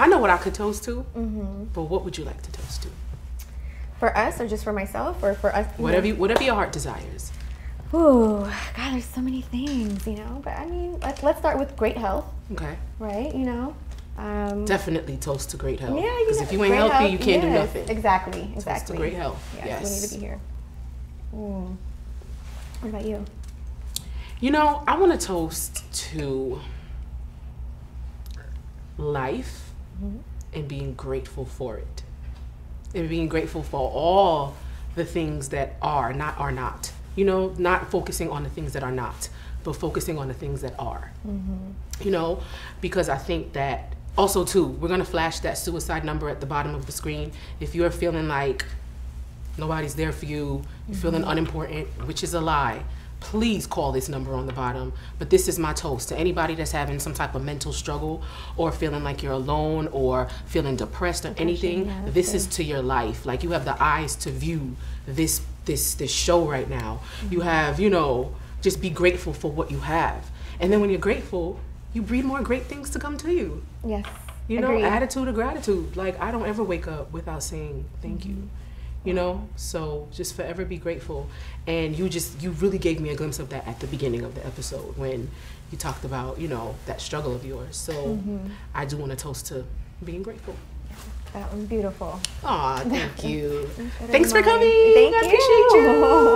I know what I could toast to, but what would you like to toast to? For us, or just for myself, or for us? Whatever your heart desires. Ooh, God, there's so many things, you know. But I mean, let's start with great health. Okay. Right, you know. Definitely toast to great health. Yeah, because if you ain't healthy, you can't do nothing. Exactly. Toast to great health. Yes. We need to be here. What about you? You know, I want to toast to life and being grateful for it. And being grateful for all the things that are not. You know, not focusing on the things that are not, but focusing on the things that are. You know, because I think that also too, we're going to flash that suicide number at the bottom of the screen. If you're feeling like nobody's there for you, you're feeling unimportant, which is a lie, please call this number on the bottom. But this is my toast to anybody that's having some type of mental struggle or feeling like you're alone or feeling depressed or anything. Yeah, this is to your life. Like, you have the eyes to view this show right now. You have, you know, just be grateful for what you have. And then when you're grateful, you breed more great things to come to you. Yes. You know, Agreed. attitude of gratitude. Like, I don't ever wake up without saying thank you. You know, so just forever be grateful. And you really gave me a glimpse of that at the beginning of the episode when you talked about, you know, that struggle of yours. So I do want to toast to being grateful. That was beautiful. Aw, thank you. Thanks for coming. Thank I you. appreciate you.